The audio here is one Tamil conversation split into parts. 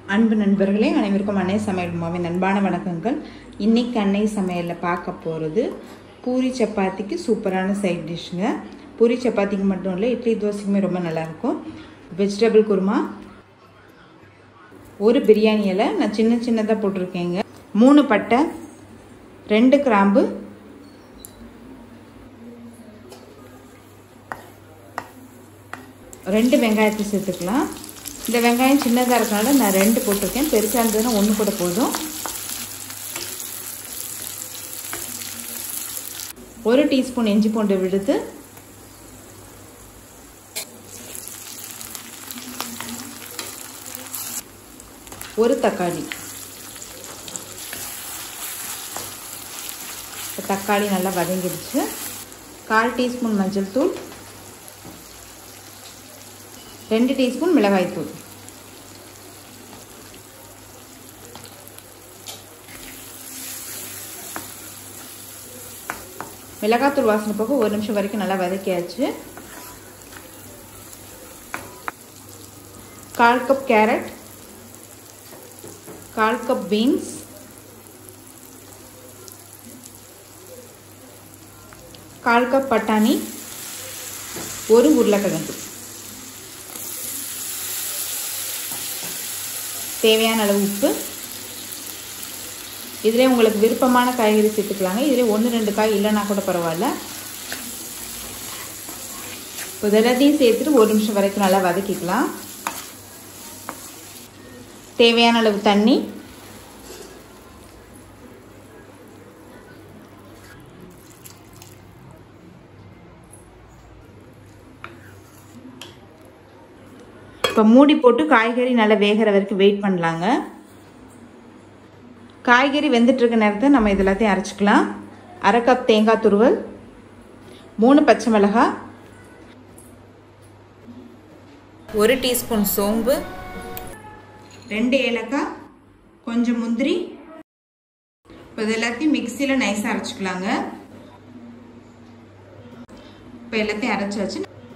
அன்பு நண்பர்களே, அனைவருக்கும் அன்னை சமையல் உமாவின் அன்பான வணக்கங்கள். இன்னைக்கு அன்னை சமையலில் பார்க்க போகிறது பூரி சப்பாத்திக்கு சூப்பரான சைட் டிஷ்ங்க. பூரி சப்பாத்திக்கு மட்டும் இல்லை, இட்லி தோசைக்குமே ரொம்ப நல்லாயிருக்கும். வெஜிடபிள் குருமா, ஒரு பிரியாணி இலை நான் சின்னதாக போட்டிருக்கேங்க. 3 பட்டை, 2 கிராம்பு, 2 வெங்காயத்தை சேர்த்துக்கலாம். இந்த வெங்காயம் சின்னதாக இருக்கனால நான் 2 போட்டிருக்கேன். பெருசாக இருந்ததுன்னா 1 கூட போதும். 1 டீஸ்பூன் இஞ்சி பூண்டு விழுது, ஒரு தக்காளி. தக்காளி நல்லா வதங்கிடுச்சு. 1/4 டீஸ்பூன் மஞ்சள் தூள், 2 டீஸ்பூன் மிளகாய் தூள், மிளகாத்தூள் வாசனை போக 1 நிமிஷம் வரைக்கும் நல்லா வதக்கியாச்சு. 1/4 cup carrot, 1/4 cup beans, 1/4 cup பட்டாணி, 1 உருளைக்கிழங்கு. தேவையான அளவு உப்பு. இதிலே உங்களுக்கு விருப்பமான காய்கறி சேர்த்துக்கலாங்க. இதிலே 1-2 காய் இல்லைன்னா கூட பரவாயில்ல. இதெல்லாத்தையும் சேர்த்துட்டு 1 நிமிஷம் வரைக்கும் நல்லா வதக்கிக்கலாம். தேவையான அளவு தண்ணி, இப்போ மூடி போட்டு காய்கறி நல்லா வேகிற வரைக்கும் வெயிட் பண்ணலாங்க. காய்கறி வெந்துட்டு இருக்க நேரத்தை நம்ம இது எல்லாத்தையும் அரைச்சிக்கலாம். 1/2 கப் தேங்காய் துருவல், 3 பச்சை மிளகாய், 1 டீஸ்பூன் சோம்பு, 2 ஏலக்காய், கொஞ்சம் முந்திரி. இப்போ இது எல்லாத்தையும் மிக்சியில் நைஸாக அரைச்சிக்கலாங்க. இப்போ எல்லாத்தையும் அரைச்சாச்சு.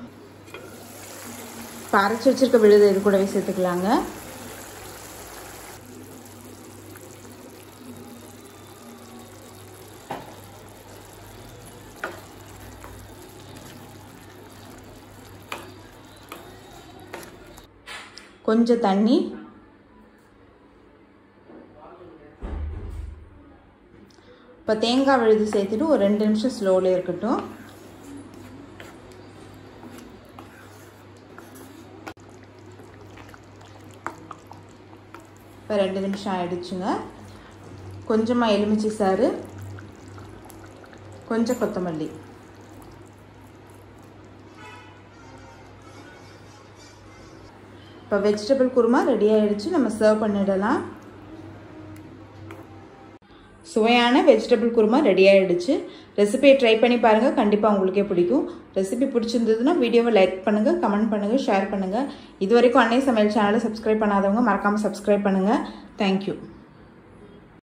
இப்போ அரைச்சி வச்சிருக்க விழுது இது கூடவே சேர்த்துக்கலாங்க. கொஞ்சம் தண்ணி, இப்போ தேங்காய் விழுது சேர்த்துட்டு ஒரு 2 நிமிஷம் ஸ்லோவில் இருக்கட்டும். இப்போ 2 நிமிஷம் ஆயிடுச்சுங்க. கொஞ்சமாக எலுமிச்சை சாறு, கொஞ்சம் கொத்தமல்லி. இப்போ வெஜிடபிள் குருமா ரெடி ஆகிடுச்சு. நம்ம சர்வ் பண்ணிடலாம். சுவையான வெஜிடபிள் குருமா ரெடி ஆகிடுச்சு. ரெசிபியை ட்ரை பண்ணி பாருங்கள், கண்டிப்பாக உங்களுக்கே பிடிக்கும். ரெசிபி பிடிச்சிருந்ததுன்னா வீடியோவை லைக் பண்ணுங்கள், கமெண்ட் பண்ணுங்கள், ஷேர் பண்ணுங்கள். இது வரைக்கும் அன்னை சமையல் சேனலை சப்ஸ்கிரைப் பண்ணாதவங்க மறக்காமல் சப்ஸ்கிரைப் பண்ணுங்கள். தேங்க்யூ.